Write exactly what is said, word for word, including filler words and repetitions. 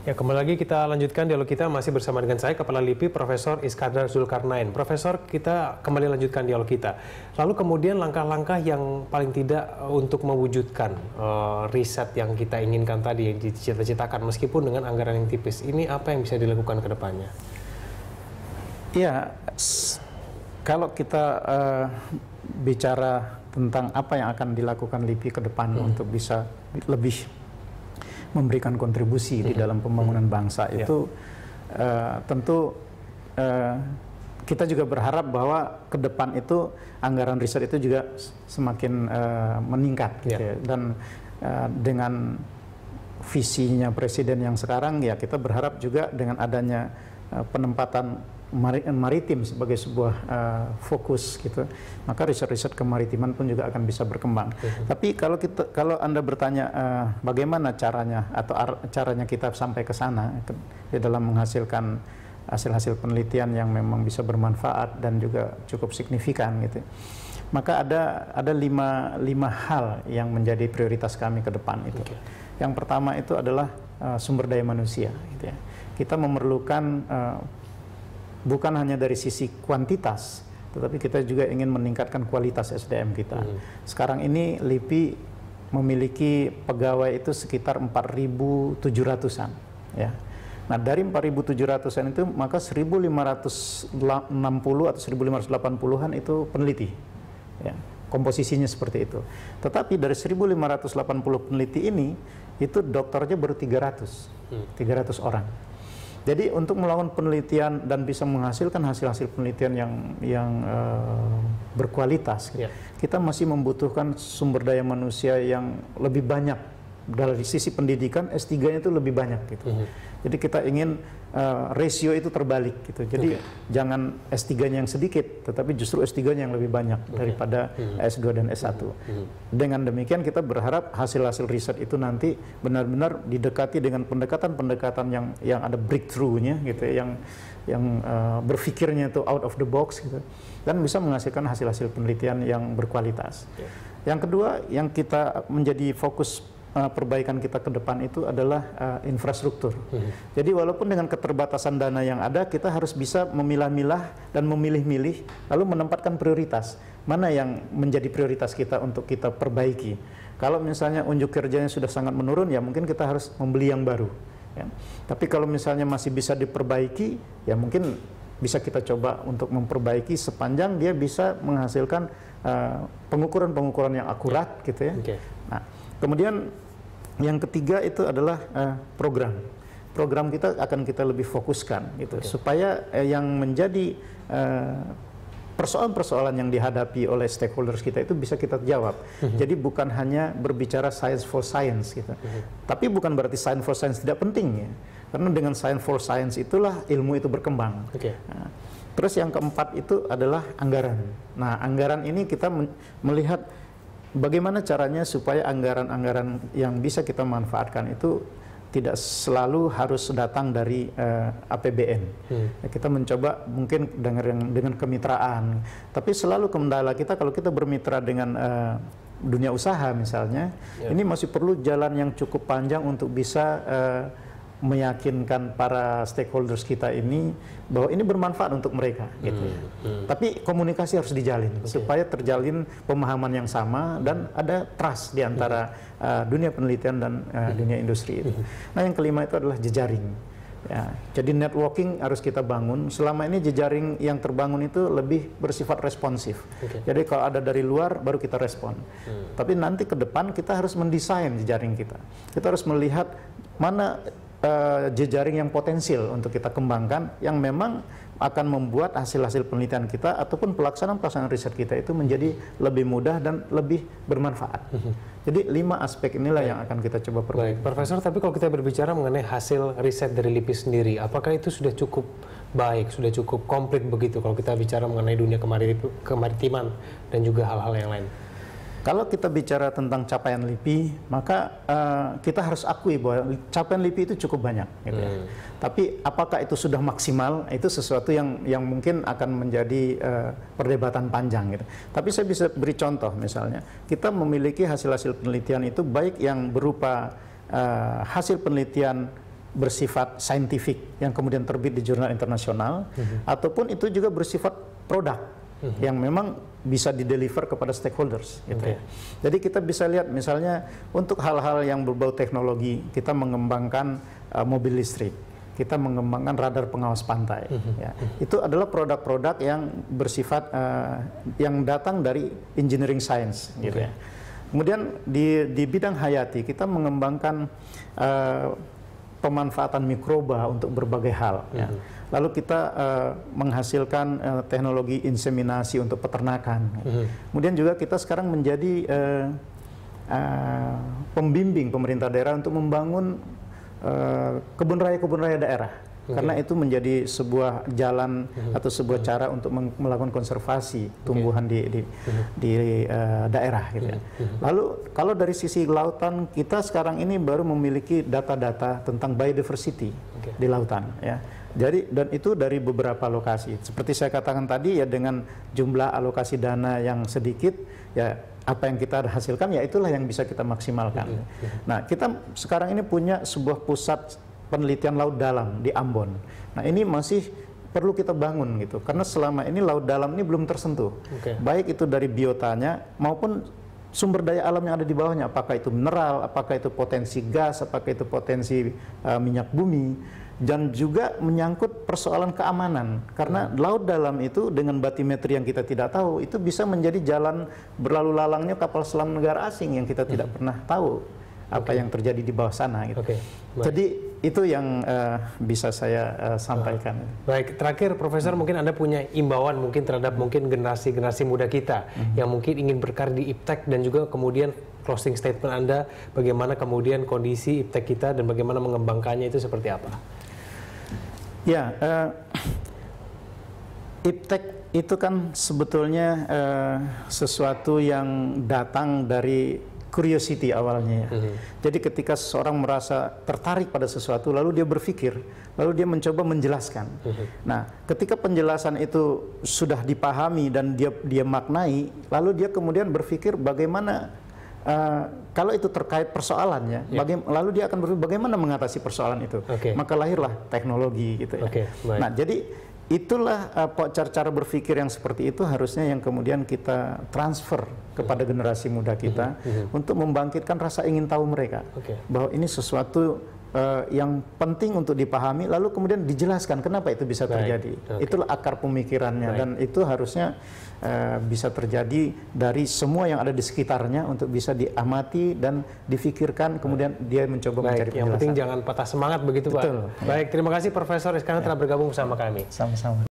Ya, kembali lagi kita lanjutkan dialog kita masih bersama dengan saya, Kepala LIPI, Profesor Iskandar Zulkarnain. Profesor, kita kembali lanjutkan dialog kita. Lalu kemudian langkah-langkah yang paling tidak untuk mewujudkan uh, riset yang kita inginkan tadi, yang dicita-citakan meskipun dengan anggaran yang tipis. Ini apa yang bisa dilakukan ke depannya? Iya, kalau kita uh, bicara tentang apa yang akan dilakukan LIPI ke depan hmm. untuk bisa lebih memberikan kontribusi mm-hmm. di dalam pembangunan bangsa yeah. itu uh, tentu uh, kita juga berharap bahwa ke depan itu anggaran riset itu juga semakin uh, meningkat yeah. gitu ya. Dan uh, dengan visinya Presiden yang sekarang ya kita berharap juga dengan adanya uh, penempatan maritim sebagai sebuah uh, fokus gitu, maka riset-riset kemaritiman pun juga akan bisa berkembang. Uh-huh. Tapi kalau kita, kalau Anda bertanya uh, bagaimana caranya atau caranya kita sampai ke sana ke, di dalam menghasilkan hasil-hasil penelitian yang memang bisa bermanfaat dan juga cukup signifikan gitu, maka ada ada lima lima hal yang menjadi prioritas kami ke depan itu. Okay. Yang pertama itu adalah uh, sumber daya manusia gitu ya. Kita memerlukan uh, bukan hanya dari sisi kuantitas, tetapi kita juga ingin meningkatkan kualitas S D M kita. Hmm. Sekarang ini LIPI memiliki pegawai itu sekitar empat ribu tujuh ratusan. Ya. Nah dari empat ribu tujuh ratusan itu maka seribu lima ratus enam puluh atau seribu lima ratus delapan puluhan itu peneliti. Ya. Komposisinya seperti itu. Tetapi dari seribu lima ratus delapan puluh peneliti ini, itu dokternya baru tiga ratus. Hmm. tiga ratus orang. Jadi untuk melakukan penelitian dan bisa menghasilkan hasil-hasil penelitian yang yang uh, berkualitas, yeah. kita masih membutuhkan sumber daya manusia yang lebih banyak. Dari sisi pendidikan S tiga-nya itu lebih banyak gitu. Mm-hmm. Jadi kita ingin uh, rasio itu terbalik gitu. Jadi okay. jangan S tiga-nya yang sedikit, tetapi justru S tiga-nya yang lebih banyak okay. daripada mm-hmm. S dua dan S satu. Mm-hmm. Dengan demikian kita berharap hasil-hasil riset itu nanti benar-benar didekati dengan pendekatan-pendekatan yang yang ada breakthrough-nya gitu, yang yang uh, berpikirnya itu out of the box gitu, dan bisa menghasilkan hasil-hasil penelitian yang berkualitas. Okay. Yang kedua, yang kita menjadi fokus Uh, perbaikan kita ke depan itu adalah uh, infrastruktur. Hmm. Jadi walaupun dengan keterbatasan dana yang ada, kita harus bisa memilah-milah dan memilih-milih, lalu menempatkan prioritas. Mana yang menjadi prioritas kita untuk kita perbaiki. Kalau misalnya unjuk kerjanya sudah sangat menurun, ya mungkin kita harus membeli yang baru. Ya. Tapi kalau misalnya masih bisa diperbaiki, ya mungkin bisa kita coba untuk memperbaiki sepanjang dia bisa menghasilkan pengukuran-pengukuran uh, yang akurat, yeah. gitu ya. Okay. Nah, kemudian yang ketiga itu adalah uh, program. Program kita akan kita lebih fokuskan gitu, okay. supaya uh, yang menjadi persoalan-persoalan uh, yang dihadapi oleh stakeholders kita itu bisa kita jawab. Mm-hmm. Jadi bukan hanya berbicara science for science gitu. Mm-hmm. Tapi bukan berarti science for science tidak penting ya. Karena dengan science for science itulah ilmu itu berkembang. Okay. Nah, terus yang keempat itu adalah anggaran. Nah, anggaran ini kita melihat bagaimana caranya supaya anggaran-anggaran yang bisa kita manfaatkan itu tidak selalu harus datang dari uh, A P B N. Hmm. Kita mencoba mungkin dengan dengan kemitraan, tapi selalu kendala kita kalau kita bermitra dengan uh, dunia usaha misalnya, yeah. ini masih perlu jalan yang cukup panjang untuk bisa uh, meyakinkan para stakeholders kita ini bahwa ini bermanfaat untuk mereka gitu ya. Hmm, hmm. Tapi komunikasi harus dijalin okay. supaya terjalin pemahaman yang sama dan ada trust di antara hmm. uh, dunia penelitian dan uh, hmm. dunia industri itu. Hmm. Nah, yang kelima itu adalah jejaring. Ya, jadi networking harus kita bangun. Selama ini jejaring yang terbangun itu lebih bersifat responsif. Okay. Jadi kalau ada dari luar baru kita respon. Hmm. Tapi nanti ke depan kita harus mendesain jejaring kita. Kita harus melihat mana Uh, jejaring yang potensial untuk kita kembangkan, yang memang akan membuat hasil-hasil penelitian kita ataupun pelaksanaan-pelaksanaan riset kita itu menjadi lebih mudah dan lebih bermanfaat. Mm-hmm. Jadi lima aspek inilah Baik. yang akan kita coba perbaiki. Baik, Profesor, tapi kalau kita berbicara mengenai hasil riset dari LIPI sendiri, apakah itu sudah cukup baik, sudah cukup komplit begitu kalau kita bicara mengenai dunia kemaritiman dan juga hal-hal yang lain? Kalau kita bicara tentang capaian LIPI, maka uh, kita harus akui bahwa capaian LIPI itu cukup banyak. Gitu ya. Hmm. Tapi apakah itu sudah maksimal? Itu sesuatu yang yang mungkin akan menjadi uh, perdebatan panjang. Gitu. Tapi saya bisa beri contoh misalnya, kita memiliki hasil-hasil penelitian itu baik yang berupa uh, hasil penelitian bersifat saintifik yang kemudian terbit di jurnal internasional, mm-hmm. ataupun itu juga bersifat produk mm-hmm. yang memang bisa dideliver kepada stakeholders. Gitu okay. ya. Jadi kita bisa lihat misalnya untuk hal-hal yang berbau teknologi, kita mengembangkan uh, mobil listrik, kita mengembangkan radar pengawas pantai. Mm-hmm. Ya. Itu adalah produk-produk yang bersifat uh, yang datang dari engineering science. Okay. Gitu ya. Kemudian di, di bidang hayati kita mengembangkan uh, pemanfaatan mikroba untuk berbagai hal. Mm-hmm. Ya. Lalu kita uh, menghasilkan uh, teknologi inseminasi untuk peternakan. Mm-hmm. Kemudian juga kita sekarang menjadi uh, uh, pembimbing pemerintah daerah untuk membangun uh, kebun raya-kebun raya daerah. Okay. Karena itu menjadi sebuah jalan mm-hmm. atau sebuah mm-hmm. cara untuk melakukan konservasi tumbuhan okay. di di, mm-hmm. di uh, daerah gitu ya. Mm-hmm. Lalu kalau dari sisi lautan kita sekarang ini baru memiliki data-data tentang biodiversity okay. di lautan ya. Jadi dan itu dari beberapa lokasi. Seperti saya katakan tadi ya dengan jumlah alokasi dana yang sedikit ya apa yang kita hasilkan ya itulah yang bisa kita maksimalkan. Mm-hmm. Nah, kita sekarang ini punya sebuah pusat penelitian laut dalam di Ambon. Nah ini masih perlu kita bangun gitu, karena selama ini laut dalam ini belum tersentuh. Okay. Baik itu dari biotanya maupun sumber daya alam yang ada di bawahnya, apakah itu mineral, apakah itu potensi gas, apakah itu potensi uh, minyak bumi, dan juga menyangkut persoalan keamanan. Karena hmm. laut dalam itu dengan batimetri yang kita tidak tahu, itu bisa menjadi jalan berlalu lalangnya kapal selam negara asing yang kita hmm. tidak pernah tahu apa okay. yang terjadi di bawah sana gitu. Okay. Jadi itu yang uh, bisa saya uh, sampaikan. Baik, terakhir Profesor, hmm. mungkin Anda punya imbauan mungkin terhadap mungkin generasi-generasi muda kita hmm. yang mungkin ingin berkarir di Iptek, dan juga kemudian closing statement Anda bagaimana kemudian kondisi Iptek kita dan bagaimana mengembangkannya itu seperti apa? Ya, uh, Iptek itu kan sebetulnya uh, sesuatu yang datang dari curiosity awalnya ya. Mm-hmm. Jadi ketika seseorang merasa tertarik pada sesuatu, lalu dia berpikir, lalu dia mencoba menjelaskan. Mm-hmm. Nah, ketika penjelasan itu sudah dipahami dan dia dia maknai, lalu dia kemudian berpikir bagaimana uh, kalau itu terkait persoalannya, yeah. baga- lalu dia akan berpikir bagaimana mengatasi persoalan itu. Okay. Maka lahirlah teknologi gitu ya. Okay, nah, jadi itulah uh, cara berpikir yang seperti itu harusnya yang kemudian kita transfer kepada generasi muda kita mm-hmm. untuk membangkitkan rasa ingin tahu mereka okay. bahwa ini sesuatu uh, yang penting untuk dipahami, lalu kemudian dijelaskan kenapa itu bisa terjadi. Okay. Itulah akar pemikirannya. Baik. Dan itu harusnya uh, bisa terjadi dari semua yang ada di sekitarnya untuk bisa diamati dan difikirkan, kemudian Baik. dia mencoba Baik. mencari penjelasan. Yang penting jangan patah semangat begitu. Betul. Pak. Baik, terima kasih Profesor Iskandar ya. telah bergabung bersama kami. Sama-sama.